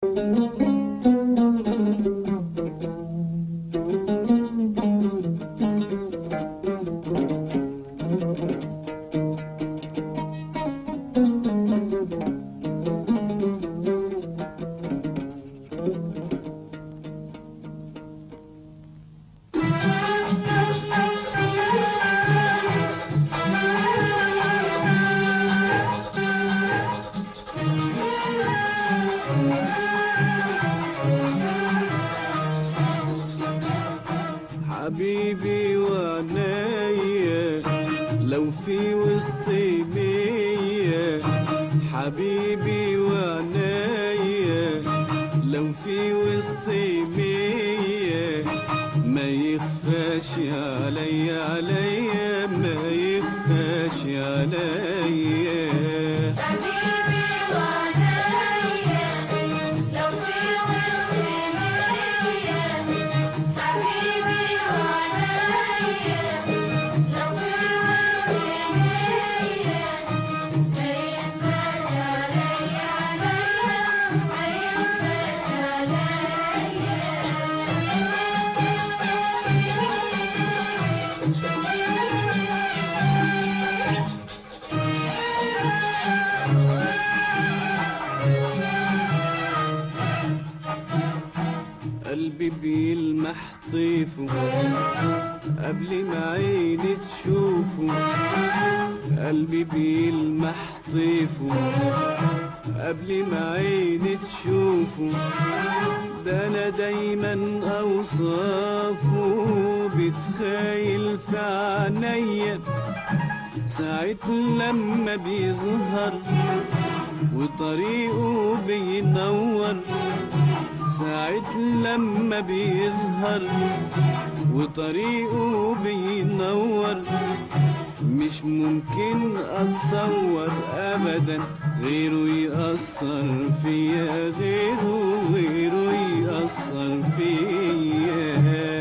حبيبي وعنايا لو في وسطي مية، حبيبي وعنايا لو في وسطي مية، ما يخفاش عليا عليا، ما يخفاش عليا. قلبي بيلمح طيفه قبل ما عيني تشوفه، قلبي بيلمح طيفه قبل ما عيني تشوفه، ده انا دايما اوصافه بتخيل في عينيا، ساعة لما بيظهر وطريقه بينور، ساعة لما بيظهر وطريقه بينور، مش ممكن اتصور ابدا غيره يأثر فيا، غيره يأثر فيا.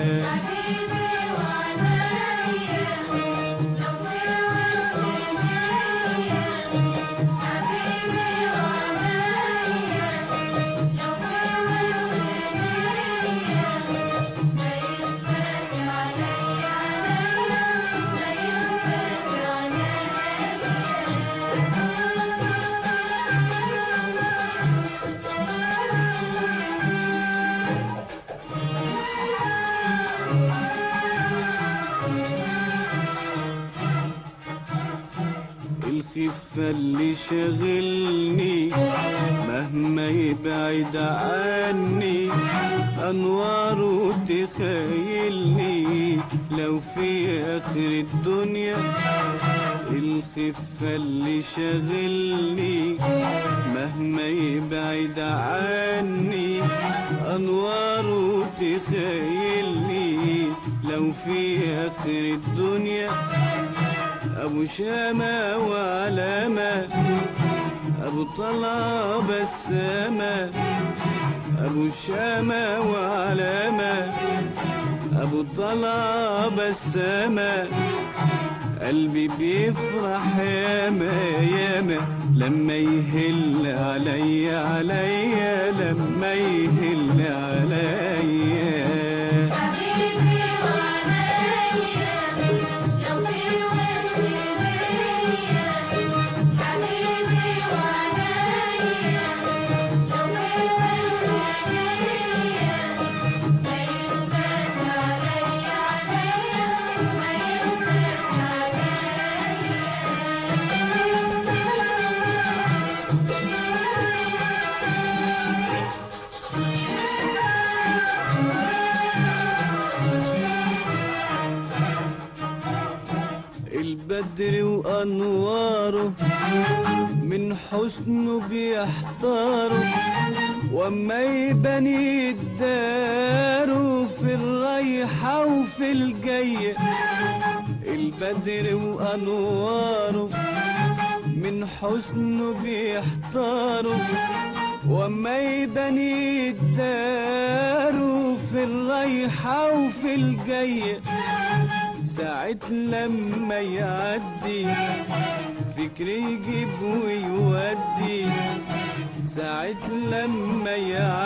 الخفة اللي شغلني مهما يبعد عني، أنواره تخيلني لو في آخر الدنيا. الخفة اللي شغلني مهما يبعد عني، أنواره تخيلني لو في آخر الدنيا. أبو شامة وعلامة، أبو طلعة بسامة، أبو شامة وعلامة، أبو طلعة بسامة، قلبي بيفرح ياما ياما لما يهل عليا عليا، لما يهل عليا. البدر وأنواره من حسنه بيحتاره، وأما يبني الدار في الرايحة وفي الجاية. البدر وأنواره من حسنه بيحتاره، وأما يبني الدار في الرايحة وفي الجاية. ساعة لما يعدي فكري يجيب ويودي، ساعة لما يعدي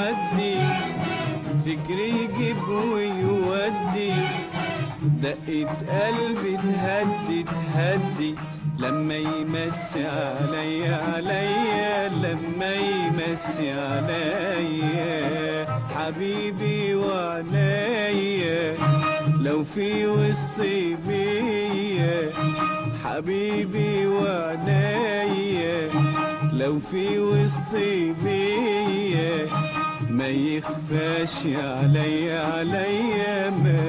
فكري يجيب ويودي، دقة قلبي تهدي تهدي لما يمسي عليا لما يمسي عليا حبيبي وعنيا لو في وسطي بيا حبيبي وعنيا لو في وسطي بيا ما يخفاش عليا ما